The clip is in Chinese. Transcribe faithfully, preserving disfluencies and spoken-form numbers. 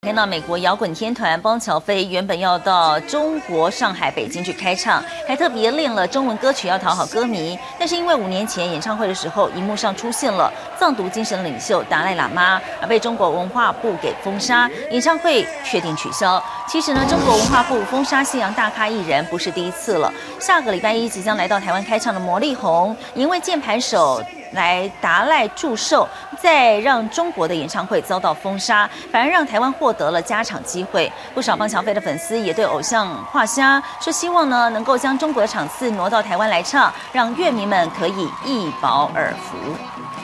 看到美国摇滚天团邦乔飞原本要到中国上海、北京去开唱，还特别练了中文歌曲要讨好歌迷。但是因为五年前演唱会的时候，荧幕上出现了藏独精神领袖达赖喇嘛，而被中国文化部给封杀，演唱会确定取消。其实呢，中国文化部封杀西洋大咖艺人不是第一次了。下个礼拜一即将来到台湾开唱的魔力红，因为键盘手来达赖祝寿，再让中国的演唱会遭到封杀，反而让台湾获得了加场机会。不少邦乔飞的粉丝也对偶像画虾，说希望呢能够将中国的场次挪到台湾来唱，让乐迷们可以一饱耳福。